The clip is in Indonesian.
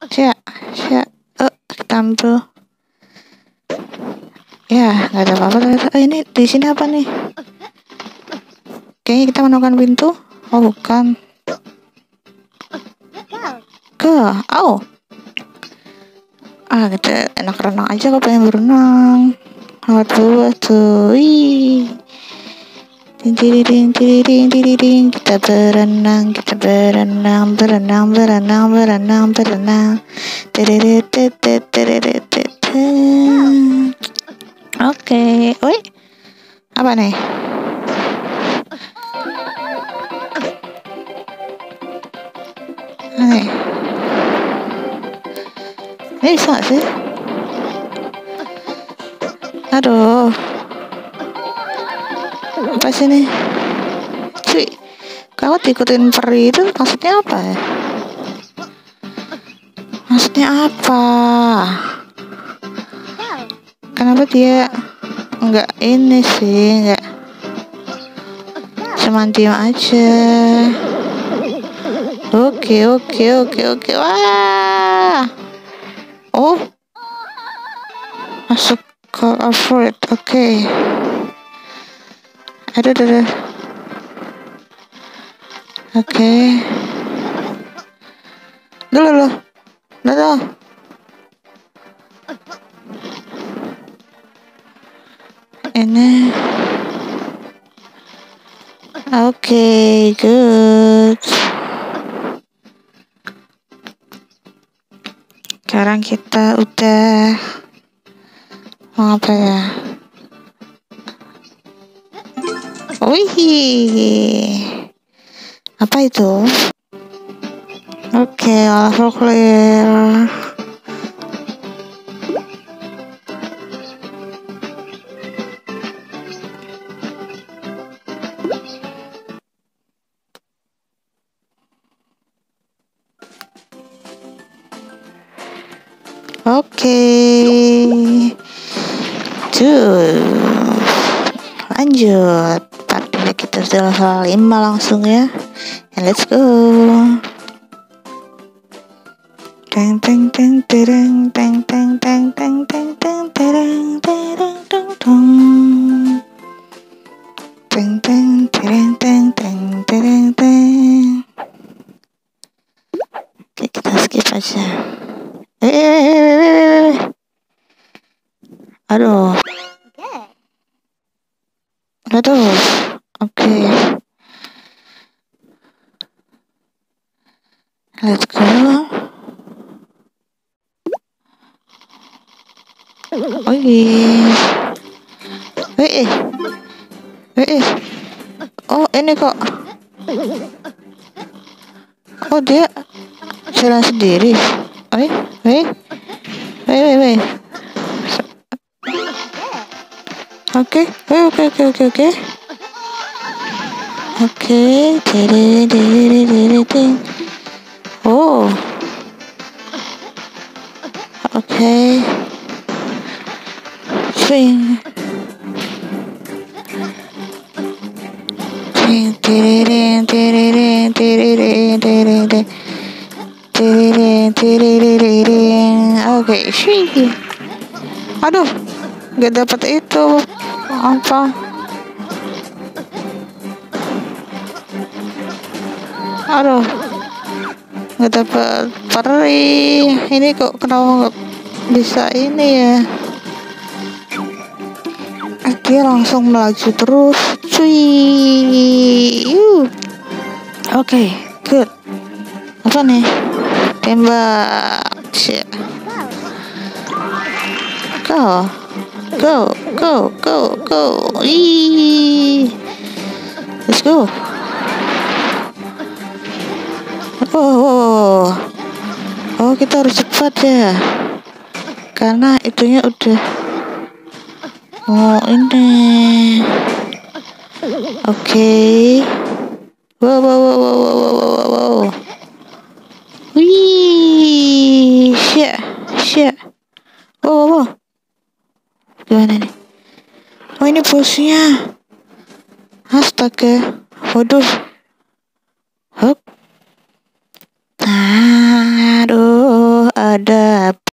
Siap, siap. Kita ambil. Ya, nggak ada apa-apa ternyata. Ini di sini apa nih? Kayaknya kita menemukan pintu. Oh, bukan. Oh. Kita enak renang aja, kok pengen berenang. Lewat bawah tuh. Wih. Ting, kita berenang. Oke. Woi. Apa nih? Ini bisa gak sih? Aduh. Apa sih nih? Cuy, kalau diikutin peri itu maksudnya apa ya? Maksudnya apa? Kenapa dia enggak ini sih, enggak cuma diam aja? Oke. Wah. Oh, masuk ke Alfred. Oke. Ada. Oke. Dulu. Ini. Oke, good. Sekarang kita udah mau apa ya? Wih, apa itu? Oke, level clear. Oke. Lanjut. Partinya kita sudah level 5 langsung ya. And let's go. Teng. Oke, kita skip aja. Aduh. Oke. Let's go. Oh, ini kok. Oh, dia jalan sendiri. Wait. Oke. Oh. Oke. Swing. Oke, swing. Aduh, gak dapat itu. Apa? Aduh, nggak dapat peri. Ini kok kenapa nggak bisa ini ya? Dia langsung melaju terus, cuy. Oke, good. Apa nih? Tembak. Go. Let's go. Oh, kita harus cepat ya, karena itunya udah ini. Oke. Wow. Wih, shit. Wow. Gimana nih? Oh, ini bosnya. Astaga. Waduh. Hup. Dadah.